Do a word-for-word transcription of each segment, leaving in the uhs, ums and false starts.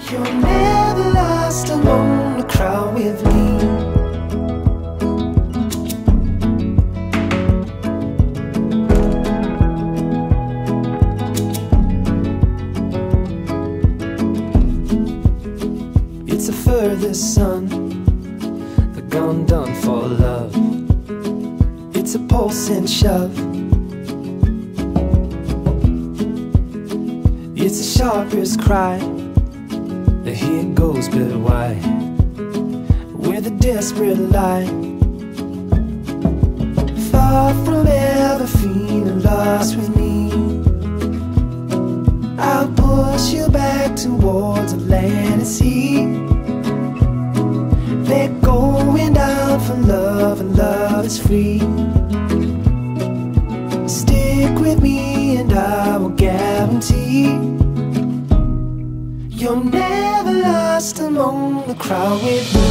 You're never lost among the crowd with me. It's a furthest sun, the gun done for love. It's a pulse and shove. It's the sharpest cry. The here goes, but why? Where the desperate lie. Far from ever feeling lost with me, I'll push you back towards the land and sea. They're going down for love, and love is free. Stick with me and I will guarantee you're never lost among the crowd with me.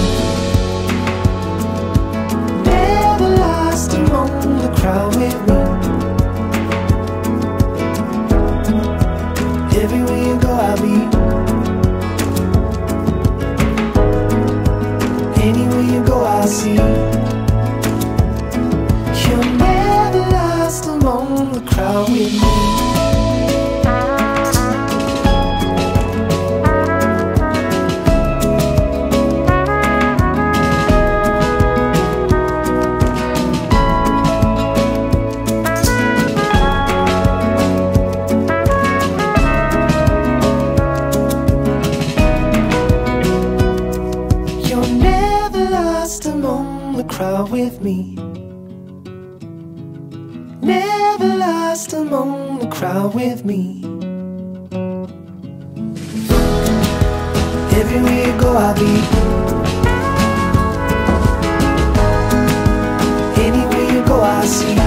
Never lost among the crowd with me. Everywhere you go I'll be. Anywhere you go I'll see. You're never lost among the crowd with me. Among the crowd with me. Never lost among the crowd with me. Everywhere you go I'll be. Anywhere you go I'll see.